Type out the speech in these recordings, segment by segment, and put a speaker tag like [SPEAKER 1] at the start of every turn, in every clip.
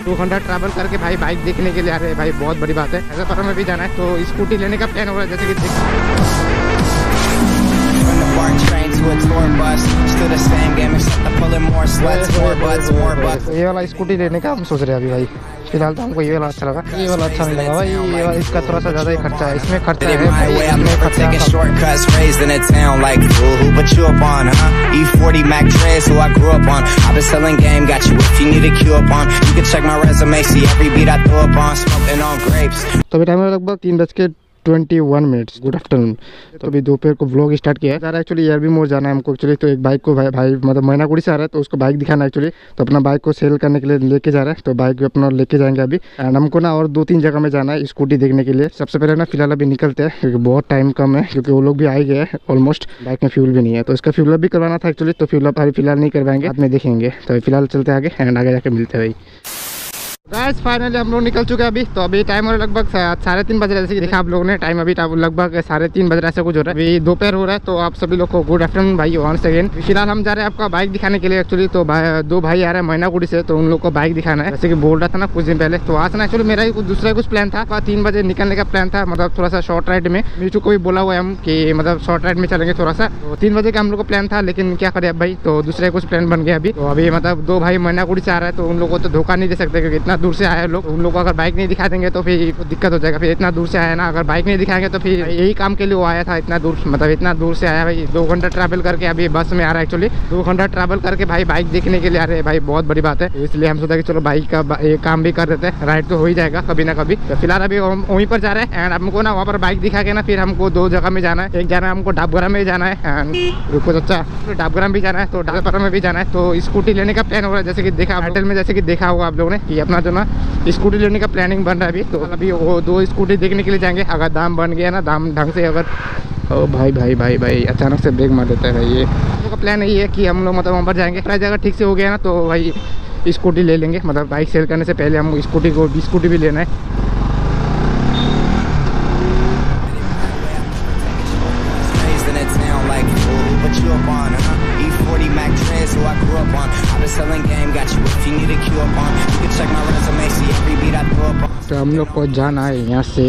[SPEAKER 1] 2 घंटा ट्रैवल करके भाई बाइक देखने के लिए आ रहे हैं भाई, बहुत बड़ी बात है। ऐसा पर हमें भी जाना है तो स्कूटी लेने का प्लान हो रहा है, जैसे कि ये वाला स्कूटी लेने का हम सोच रहे हैं अभी भाई। फिलहाल तो हमको ये वाला अच्छा लगा, ये वाला अच्छा नहीं लगा भाई। ये वाला इसका थोड़ा सा ज़्यादा ही खर्चा है, इसमें खर्चा है भाई, इसमें खर्चा तो अभी टाइम लगभग 3:21। Good afternoon. तो अभी दोपहर को व्लॉग स्टार्ट किया है। एक्चुअली यार भी मोड़ जाना है हमको एक्चुअली, तो एक बाइक को भाई मतलब मैनागुड़ी से आ रहा है तो उसको बाइक दिखाना है एक्चुअली, तो अपना बाइक को सेल करने के लिए लेके जा रहा है, तो बाइक अपना लेके जाएंगे अभी। एंड हमको ना और 2-3 जगह में जाना है स्कूटी देखने के लिए। सबसे पहले ना फिलहाल अभी निकलते हैं क्योंकि बहुत टाइम कम है, क्योंकि वो लोग भी आ गए हैं ऑलमोस्ट। बाइक में फ्यूल भी नहीं है तो इसका फ्यूल अप भी करवाना था एक्चुअली, तो फ्यूल अप अभी फिलहाल नहीं करवाएंगे, बाद में देखेंगे। तो फिलहाल चलते आगे एंड आगे जाके मिलते हैं भाई। गाइस फाइनली हम लोग निकल चुके हैं अभी। तो अभी टाइम हो रहा है लगभग 3:30 बज रहा है, जैसे कि देखा आप लोगों ने टाइम अभी लगभग 3:30 बज रहा है, ऐसा कुछ हो रहा है। अभी दोपहर हो रहा है, तो आप सभी लोग को गुड आफ्टरनून भाई वंस अगेन। फिलहाल हम जा रहे हैं आपका बाइक दिखाने के लिए एक्चुअली, तो 2 भाई आ रहे हैं मैनागुड़ी से, तो उन लोग को बाइक दिखाना है, जैसे कि बोल रहा था ना कुछ दिन पहले। तो आज ना एक्चुअली मेरा ही दूसरा कुछ प्लान था, 3 बजे निकलने का प्लान था, मतलब थोड़ा सा शॉर्ट राइड में। मीठू को भी बोला हुआ है हम कि मतलब शॉर्ट राइड में चलेंगे थोड़ा सा, तो 3 बजे का हम लोग का प्लान था, लेकिन क्या करें अब भाई, तो दूसरे कुछ प्लान बन गया अभी। तो अभी मतलब 2 भाई मैनागुड़ी से आ रहा है, तो उन लोगों को तो धोखा नहीं दे सकते क्योंकि इतना दूर से आए लोग। उन लोग को अगर बाइक नहीं दिखा देंगे तो फिर दिक्कत हो जाएगा। फिर इतना दूर से आया ना, अगर बाइक नहीं दिखाएंगे तो फिर यही काम के लिए वो आया था इतना दूर, मतलब इतना दूर से आया भाई। 2 घंटा ट्रैवल करके अभी बस में आ रहा है एक्चुअली, 2 घंटा ट्रैवल करके भाई बाइक देखने के लिए आ रहे हैं भाई, बहुत बड़ी बात है। तो इसलिए हम सोचा कि चलो बाइक का ये काम भी कर देते हैं, राइड तो हो ही जाएगा कभी ना कभी। तो फिलहाल अभी वहीं पर जा रहे हैं एंड हमको ना वहाँ पर बाइक दिखा के ना फिर हमको 2 जगह में जाना है। एक जाना है हमको डाबगरा में जाना है एंड रुको अच्छा डाबगरा में भी जाना है, तो डालपरा में भी जाना है। तो स्कूटी लेने का प्लान हो रहा है, जैसे कि देखा टाइटल में, जैसे कि देखा होगा आप लोगों ने कि अपना जो ना स्कूटी लेने का प्लानिंग बन रहा है अभी। तो अभी वो 2 स्कूटी देखने के लिए जाएंगे। अगर दाम बन गया ना, दाम ढंग से अगर ओ भाई अचानक से ब्रेक मार देता है भाई। ये हम लोग का प्लान यही है कि हम लोग मतलब वहाँ पर जाएंगे, प्राइस अगर ठीक से हो गया ना तो भाई स्कूटी ले लेंगे। मतलब बाइक सेल करने से पहले हम स्कूटी भी लेना है। तो हम लोग को जाना है यहाँ से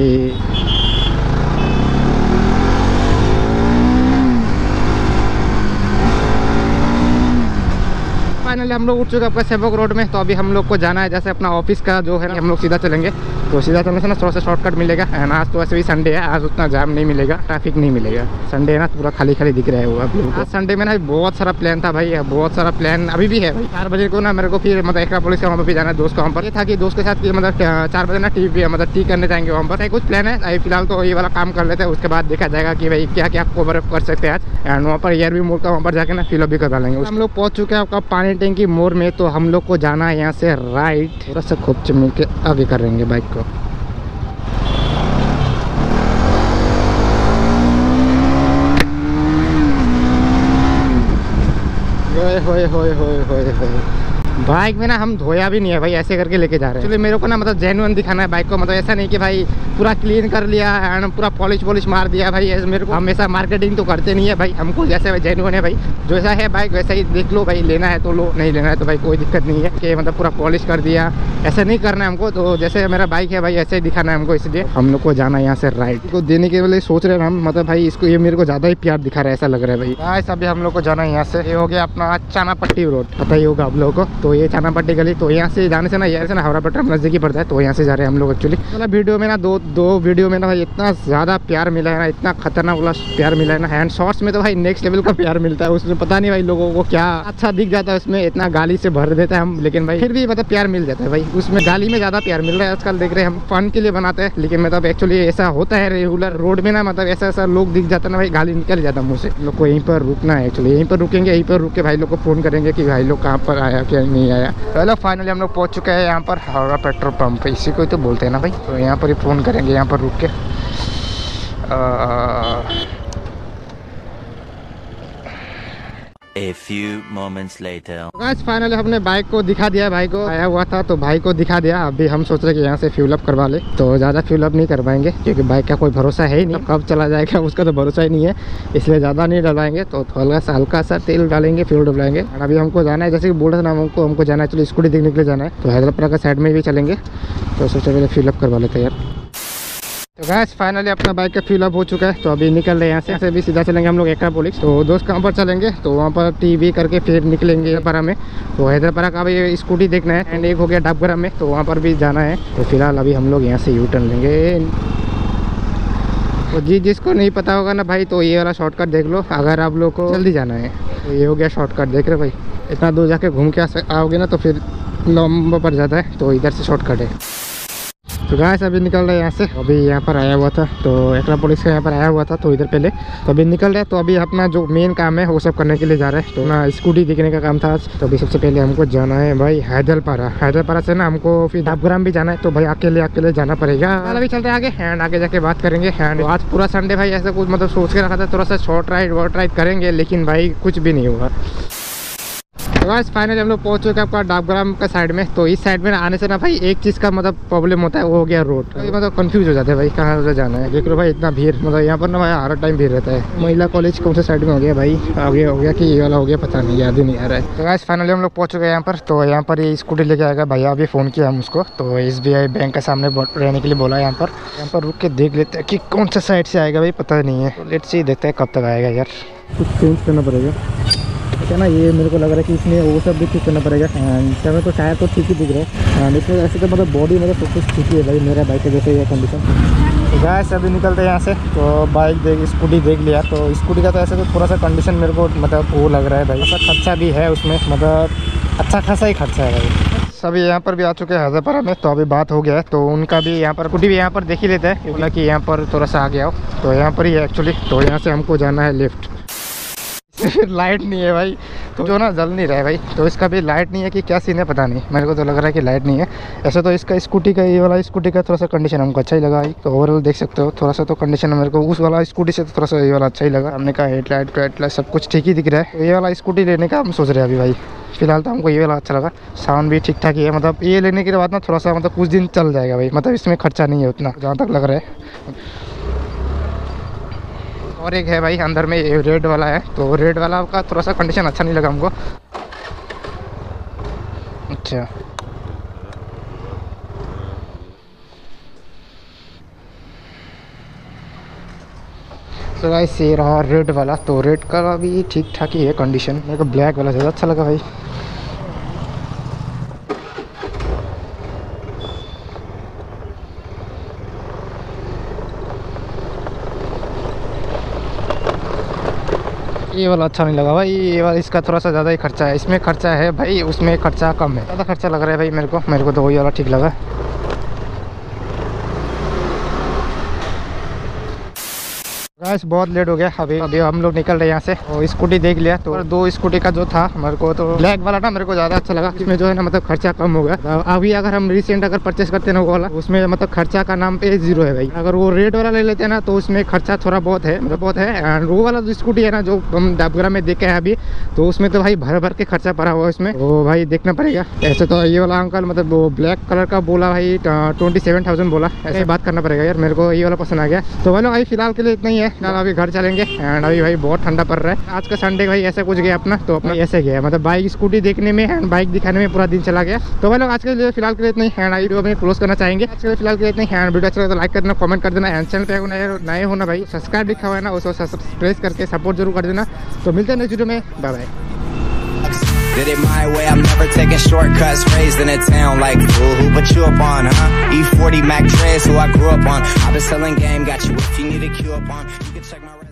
[SPEAKER 1] फाइनली हम लोग उठ चुके हैं आपका सेवक रोड में। तो अभी हम लोग को जाना है जैसे अपना ऑफिस का जो है ना, हम लोग सीधा चलेंगे। तो सीधा चलने से ना थोड़ा सा शॉर्टकट मिलेगा। एंड आज तो वैसे भी संडे है, आज उतना जाम नहीं मिलेगा, ट्रैफिक नहीं मिलेगा। संडे है ना, पूरा खाली खाली दिख रहा है वो आप लोगों को। संडे में ना बहुत सारा प्लान था भाई, बहुत सारा प्लान अभी भी है भाई। 4 बजे को ना मेरे को फिर मतलब एक्रोपोलिस का वहाँ पर भी जाना है, दोस्त का वहाँ पर। ये था कि दोस्त के साथ मतलब 4 बजे ना टी करने जाएंगे वहाँ पर। कुछ प्लान है अभी फिलहाल, तो ये वाला काम कर लेते हैं, उसके बाद देखा जाएगा कि भाई क्या क्या कवर कर सकते हैं आज। एंड वहाँ पर एयर भी मोड़ का वहाँ पर जाके ना फिल भी करवा लेंगे। हम लोग पहुँच चुके हैं आपका पानी टैंकी मोड़ में। तो हम लोग को जाना है यहाँ से राइट, थोड़ा सा खूब चमल के आगे करेंगे बाइक को। होए बाइक में ना हम धोया भी नहीं है भाई, ऐसे करके लेके जा रहे हैं। एक्चुअली मेरे को ना मतलब जेन्युइन दिखाना है बाइक को, मतलब ऐसा नहीं कि भाई पूरा क्लीन कर लिया एंड पूरा पॉलिश मार दिया भाई। ऐसे मेरे को हमेशा मार्केटिंग तो करते नहीं है भाई, हमको जैसे जेन्युइन है भाई, जैसा है बाइक वैसा ही देख लो भाई। लेना है तो लो, नहीं लेना है तो भाई कोई दिक्कत नहीं है कि मतलब पूरा पॉलिश कर दिया, ऐसा नहीं करना है हमको। तो जैसे मेरा बाइक है भाई ऐसे ही दिखाना है हमको, इसलिए हम लोग को जाना है यहाँ से राइट को देने के लिए सोच रहे हैं हम। मतलब भाई इसको ये मेरे को ज़्यादा ही प्यार दिखा रहा है ऐसा लग रहा है भाई। गाइस अभी हम लोग को जाना है यहाँ से, ये हो गया अपना चानापट्टी रोड, पता ही होगा आप लोगों को। तो ये चानापट्टी गली, तो यहाँ से जाने से ना यार से ना हावड़ा पट्टन नजदीक ही पड़ता है, तो यहाँ से जा रहे हैं हम लोग एक्चुअली। मतलब वीडियो में ना दो वीडियो में ना भाई इतना ज़्यादा प्यार मिला है ना, इतना खतरनाक वाला प्यार मिला है ना। एंड शॉर्ट्स में तो भाई नेक्स्ट लेवल का प्यार मिलता है, उसमें पता नहीं भाई लोगों को क्या अच्छा दिख जाता है, उसमें इतना गाली से भर देता है हम, लेकिन भाई फिर भी मतलब प्यार मिल जाता है भाई। उसमें गाली में ज़्यादा प्यार मिल रहा है आजकल, देख रहे हैं हम फन के लिए बनाते हैं, लेकिन मतलब एक्चुअली ऐसा होता है रेगुलर रोड में ना, मतलब ऐसा लोग दिख जाता है ना भाई, गाली निकल जाता है मुँह से। लोग को यहीं पर रुकना है एक्चुअली, यहीं पर रुकेंगे, यहीं पर रुक के भाई लोग को फ़ोन करेंगे कि भाई लोग कहाँ पर आया क्या नहीं आया। चलो फाइनली हम लोग पहुँच चुके हैं यहाँ पर हावड़ा पेट्रोल पंप, इसी को ही तो बोलते हैं ना भाई। तो यहाँ पर ही फ़ोन करेंगे, यहाँ पर रुक के।
[SPEAKER 2] A A few moments later.
[SPEAKER 1] Guys finally हमने बाइक को दिखा दिया, भाई को आया हुआ था तो भाई को दिखा दिया। अभी हम सोच रहे कि यहाँ से फ्यूल अप करवा ले, तो ज़्यादा फ्यूल अप नहीं कर पाएंगे क्योंकि बाइक का कोई भरोसा है ही नहीं, कब चला जाएगा उसका तो भरोसा ही नहीं है, इसलिए ज़्यादा नहीं डलवाएंगे। तो हल्का सा तेल डालेंगे, फ्यूल डलवाएंगे। और अभी हमको जाना है, जैसे कि बोल रहा था ना हमको जाना है, चलो स्कूटी देखने के लिए जाना है, तो हैदराबाद का साइड में भी चलेंगे, तो सोचा पहले फ्यूल अप करवा लेते हैं यार। तो गाइस फाइनली अपना बाइक का फ्यूल अप हो चुका है, तो अभी निकल रहे हैं यहाँ से भी सीधा चलेंगे हम लोग एक्रोपोलिस। तो दोस्त कहाँ पर चलेंगे, तो वहाँ पर टीवी करके फिर निकलेंगे हैदराबाद में। तो हैदराबाद का भी स्कूटी देखना है, एंड एक हो गया डाबग्राम में, तो वहाँ पर भी जाना है। तो फिलहाल अभी हम लोग यहाँ से यू टर्न लेंगे। तो जिसको नहीं पता होगा ना भाई, तो ये वाला शॉर्टकट देख लो, अगर आप लोग को जल्दी जाना है तो ये हो गया शॉर्टकट। देख रहे भाई, इतना दूर जाके घूम के आओगे ना तो फिर लंबा पड़ जाता है, तो इधर से शॉर्टकट है। तो गाइस अभी निकल रहे हैं यहाँ से, अभी यहाँ पर आया हुआ था, तो एक्रोपोलिस का यहाँ पर आया हुआ था, तो इधर पहले तो अभी निकल रहे हैं। तो अभी अपना जो मेन काम है वो सब करने के लिए जा रहे हैं। तो ना स्कूटी देखने का काम था आज। तो अभी सबसे पहले हमको जाना है भाई हैदराबाद से ना हमको फिर डाबग्राम भी जाना है, तो भाई अकेले जाना पड़ेगा। अभी चलते हैं आगे, एंड आगे जाके बात करेंगे। एंड आज पूरा संडे भाई ऐसा कुछ मतलब सोच के रखा था, थोड़ा सा शॉर्ट राइड करेंगे, लेकिन भाई कुछ भी नहीं हुआ। तो गाइस फाइनली हम लोग पहुंच चुके हैं आपका डाबग्राम का साइड में। तो इस साइड में आने से ना भाई एक चीज़ का मतलब प्रॉब्लम होता है, वो हो गया रोड। तो मतलब कंफ्यूज हो जाते हैं भाई कहाँ से जाना है। देख लो भाई इतना भीड़, मतलब यहाँ पर ना भाई हर टाइम भीड़ रहता है। महिला कॉलेज कौन से साइड में हो गया भाई, आगे हो गया कि ये वाला हो गया, पता नहीं, याद ही नहीं आ रहा है। तो गाइस फाइनली हम लोग पहुंच चुके हैं यहाँ पर। तो यहाँ पर ये स्कूटी लेके आएगा भैया, अभी फ़ोन किया हम उसको, तो SBI बैंक के सामने रहने के लिए बोला है। यहाँ पर रुक के देख लेते हैं कि कौन सा साइड से आएगा भाई, पता नहीं है। लेट्स सी, देखते हैं कब तक आएगा यार। कुछ चेंज करना पड़ेगा क्या ना, ये मेरे को लग रहा है कि इसमें वो सब भी ठीक करना पड़ेगा। एंड तो टायर तो ठीक ही दिख रहा है, एंड इसमें ऐसे तो मतलब बॉडी मतलब सब कुछ ठीक ही है भाई, मेरा बाइक के जैसे ये कंडीशन। तो गाइस अभी निकलते हैं यहाँ से। तो स्कूटी देख लिया, तो स्कूटी का तो ऐसे तो थोड़ा सा कंडीशन मेरे को मतलब वो लग रहा है भाई, ऐसा खर्चा भी है उसमें, मतलब अच्छा खासा ही खर्चा है भाई। सभी यहाँ पर भी आ चुके हैं हैदराबाद में, तो अभी बात हो गया है, तो उनका भी यहाँ पर स्कूटी भी यहाँ पर देख ही लेते हैं, बोला कि यहाँ पर थोड़ा सा आ गया हो, तो यहाँ पर ही है एक्चुअली। तो यहाँ से हमको जाना है लेफ्ट। लाइट नहीं है भाई, तो जो ना जल नहीं रहा है भाई, तो इसका भी लाइट नहीं है कि क्या सीन है पता नहीं, मेरे को तो लग रहा है कि लाइट नहीं है। ऐसे तो इसका स्कूटी का, ये वाला स्कूटी का थोड़ा सा कंडीशन हमको अच्छा ही लगा है। तो ओवरऑल देख सकते हो थोड़ा सा तो कंडीशन मेरे को उस वाला स्कूटी से तो थोड़ा सा ये वाला अच्छा ही लगा। हमने कहा हेडलाइट सब कुछ ठीक ही दिख रहा है। तो ये वाला स्कूटी लेने का हम सोच रहे हैं अभी भाई। फिलहाल तो हमको ये वाला अच्छा लगा, साउंड भी ठीक ठाक ही है, मतलब ये लेने के बाद ना थोड़ा सा मतलब कुछ दिन चल जाएगा भाई, मतलब इसमें खर्चा नहीं है उतना जहाँ तक लग रहा है। और एक है भाई अंदर में रेड वाला है, तो रेड वाला का थोड़ा सा कंडीशन अच्छा नहीं लगा हमको। अच्छा तो गाइस ये रहा रेड वाला, तो रेड का भी ठीक ठाक ही है कंडीशन, मेरे को ब्लैक वाला ज़्यादा अच्छा लगा भाई। ये वाला अच्छा नहीं लगा भाई, ये वाला इसका थोड़ा सा ज़्यादा ही खर्चा है, इसमें खर्चा है भाई, उसमें खर्चा कम है, ज़्यादा खर्चा लग रहा है भाई मेरे को तो वही वाला ठीक लगा। गाइस बहुत लेट हो गया, अभी हम लोग निकल रहे हैं यहाँ से। और स्कूटी देख लिया, तो दो स्कूटी का जो था मेरे को तो ब्लैक वाला ना मेरे को ज़्यादा अच्छा लगा, इसमें जो है ना मतलब खर्चा कम होगा। अभी अगर हम रिसेंट अगर परचेस करते हैं ना वो वाला, उसमें मतलब खर्चा का नाम पे 0 है भाई। अगर वो रेड वाला ले लेते हैं ना तो उसमें खर्चा थोड़ा बहुत है, मतलब बहुत है। एंड वो वाला जो स्कूटी है ना जो हम डाबग्राम में देखे हैं अभी, तो उसमें तो भाई भर के खर्चा पड़ा हुआ है उसमें, वो भाई देखना पड़ेगा। ऐसे तो ये वाला अंकल मतलब वो ब्लैक कलर का बोला भाई 27,000 बोला, ऐसे बात करना पड़ेगा यार, मेरे को ये वाला पसंद आ गया। तो भाई भाई फिलहाल के लिए इतना ही है, अभी घर चलेंगे। एंड अभी भाई बहुत ठंडा पड़ रहा है, आज का संडे भाई ऐसा कुछ गया अपना, तो अपना ऐसे गया मतलब बाइक स्कूटी देखने में एंड बाइक दिखाने में पूरा दिन चला गया। तो भाई लोग आज के लिए फिलहाल के लिए इतना ही, एंड वीडियो में क्लोज करना चाहेंगे। आज के लिए फिलहाल के लिए इतना ही, एंड वीडियो अच्छा लगे तो लाइक कर देना, कमेंट कर देना, एंड चैनल पे नए होना भाई सब्सक्राइब लिखा हुआ है ना, उसको सब्सक्राइब करके सपोर्ट जरूर कर देना। तो मिलते हैं नेक्स्ट वीडियो में, bye bye.
[SPEAKER 3] Did it my way, I'm never taking shortcuts. Raised in a town like fool, who put you up on, huh? E40 Mac Dre's who I grew up on. I've been selling game, got you if you need a cue up on. You can check my